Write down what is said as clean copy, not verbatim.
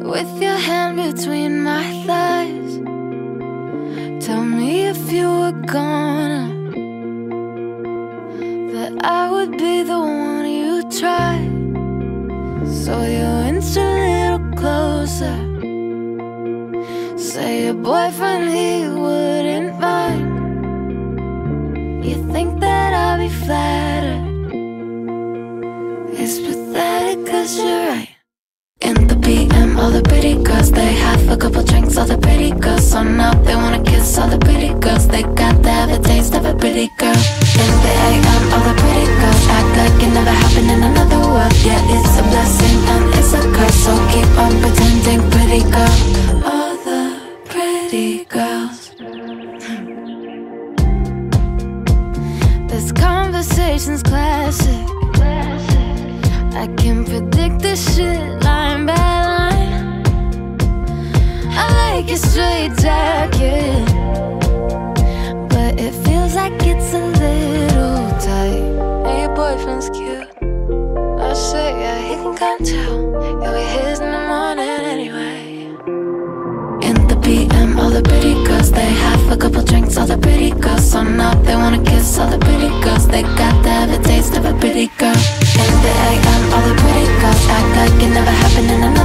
with your hand between my thighs. Tell me if you were gonna, that I would be the one you tried. So you inch a little closer, say your boyfriend, he wouldn't mind. You think that I'll be flattered? It's pathetic cause you're right. In the PM, all the pretty girls, they have a couple drinks, all the pretty girls. So now they wanna kiss all the pretty girls. They got to have a taste of a pretty girl. In the AM, all the pretty girls act like it never happened in another world. Yeah, it's a blessing and it's a curse, so keep on pretending, pretty girl. All the pretty girls. This conversation's classic. I can predict this shit line by line. I like your straight jacket, but it feels like it's a little tight. And your boyfriend's cute, I say, yeah, he can come too. You'll be his in the morning anyway. In the PM, all the pretty girls, they have a couple drinks, all the pretty girls. So now they wanna kiss all the pretty girls. They got to have a taste of a pretty girl. In the AM, all the pretty girls act like it never happened in another